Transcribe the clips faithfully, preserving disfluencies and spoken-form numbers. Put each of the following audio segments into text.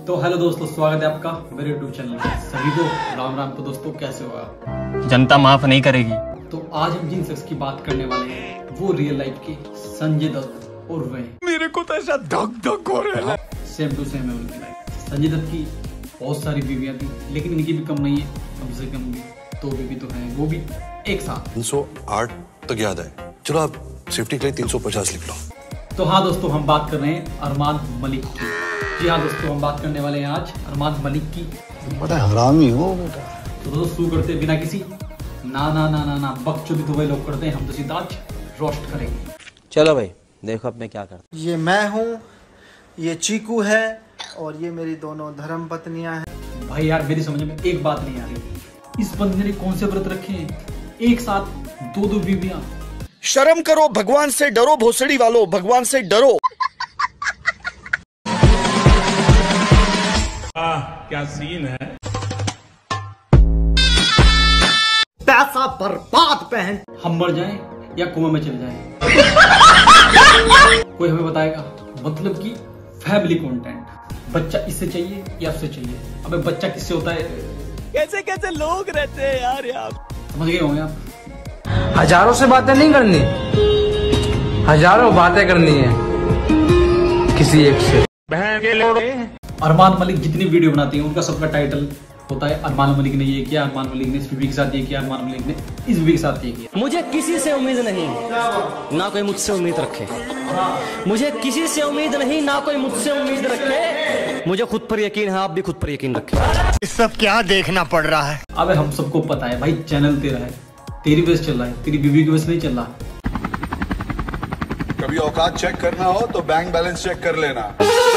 तो हेलो दोस्तों, स्वागत है आपका मेरे यूट्यूब चैनल में। सभी को राम राम। तो दोस्तों कैसे हो आप? जनता माफ नहीं करेगी। तो आज हम जिन शख्स की बात करने वाले हैं वो रियल लाइफ के संजय दत्त और वे। मेरे को तो ऐसा धक धक हो रहा है। सेम टू सेम है उनकी लाइफ। संजय दत्त की बहुत सारी बीवियां थी, लेकिन इनकी भी कम नहीं है, कम से कम भी दो बीवी तो है, वो भी एक साथ। तीन सौ आठ तक याद है। चलो आप सेफ्टी के लिए तीन सौ पचास लिख लो। तो हाँ दोस्तों, हम बात कर रहे हैं अरमान मलिक की। जी हाँ दोस्तों, हम बात करने वाले हैं आज अरमान मलिक की। बड़ा हरामी हो बेटा। तो दोस्तों शुरू करते हैं बिना किसी ना ना ना ना ना बकचोदी तो वही लोग करते हैं, हम तो सीधा आज रोस्ट करेंगे। चलो भाई देखो अब मैं क्या करता। ये मैं हूँ, ये चीकू है और ये मेरी दोनों धर्म पत्नियां हैं। भाई यार मेरी समझ में एक बात नहीं आ रही, इस बंदे ने कौन से व्रत रखे हैं? एक साथ दो दो बीवियां। शर्म करो, भगवान से डरो, भोसड़ी वालों, भगवान से डरो। आह, क्या सीन है। पैसा बर्बाद पहन। हम मर जाएं या कुआं में चले जाएं, कोई हमें बताएगा? मतलब कि फैमिली कंटेंट। बच्चा इससे चाहिए या उससे चाहिए? अबे बच्चा किससे होता है? कैसे कैसे लोग रहते हैं यार यार। समझ गए होंगे आप। हजारों से बातें नहीं करनी, हजारों बातें करनी है किसी एक से। अरमान मलिक जितनी वीडियो बनाती है उनका सबका टाइटल होता है अरमान मलिक ने ये किया, अरमान मलिक ने इस बीवी के साथ ये किया, अरमान मलिक ने इस बीवी के साथ ये किया। मुझे किसी से उम्मीद नहीं, ना कोई मुझसे उम्मीद रखे। मुझे किसी से उम्मीद नहीं, ना कोई मुझसे उम्मीद रखे। मुझे खुद पर यकीन है, आप भी खुद पर यकीन रखें। इस सब क्या देखना पड़ रहा है? अबे हम सबको पता है भाई, चैनल तेरा है, तेरी वजह से चल रहा है, तेरी बीवी की वजह से नहीं चल रहा। कभी औकात चेक करना हो तो बैंक बैलेंस चेक कर लेना।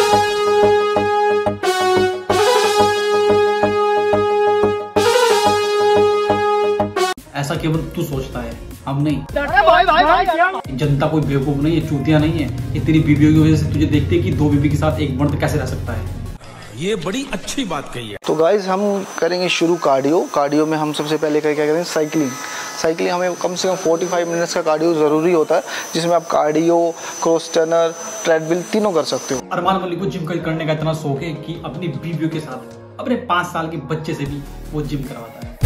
ऐसा केवल तू सोचता है, हम नहीं। भाई, भाई, भाई, जनता कोई बेवकूफ नहीं है, चूतिया नहीं है। ये तेरी बीवियों की वजह से तुझे देखते हैं कि दो बीवी के साथ एक मर्द कैसे रह सकता है। ये बड़ी अच्छी बात कही है। तो गाइज हम करेंगे शुरू कार्डियो। कार्डियो में हम सबसे पहले क्या करेंगे? साइकिलिंग। साइकिलिंग हमें कम से कम पैंतालीस मिनट्स का कार्डियो ज़रूरी होता है, जिसमें आप कार्डियो, क्रॉस टर्नर, ट्रेडमिल तीनों कर सकते हो। अरमान मलिक को जिम करने का इतना शौक है कि अपनी बीवियों के साथ अपने पाँच साल के बच्चे से भी वो जिम करवाता है।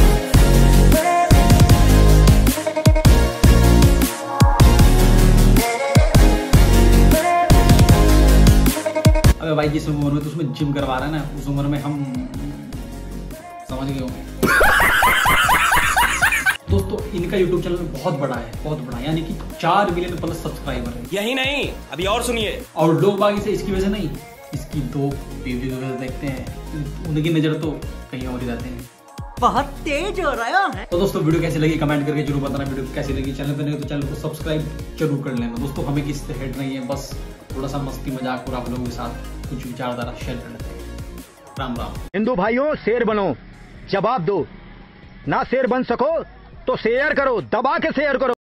अबे भाई जिस उम्र में तो उसमें जिम करवा रहा है ना, उस उम्र में हम समझ गए होंगे। दोस्तों इनका यूट्यूब चैनल बहुत बड़ा है, बहुत बड़ा, यानी कि चार मिलियन प्लस सब्सक्राइबर है। यही नहीं, अभी और सुनिए। और लोग बागी से इसकी वजह नहीं, इसकी दो बीवी की वजह देखते हैं, उनकी नजर तो कहीं और ही रहते हैं। बहुत तेज हो रहा है। तो दोस्तों वीडियो कैसी लगी कमेंट करके जरूर बताना। वीडियो कैसी लगी, चैनल पे नहीं तो चैनल को सब्सक्राइब जरूर कर लेना। दोस्तों हमें किसी से हेट नहीं है, बस थोड़ा सा मस्ती मजाक और आप लोगों के साथ कुछ विचारधारा शेयर कर लेते हैं। राम राम। हिंदू भाइयों, शेर बनो, जवाब दो। ना शेर बन सको तो शेयर करो, दबा के शेयर करो।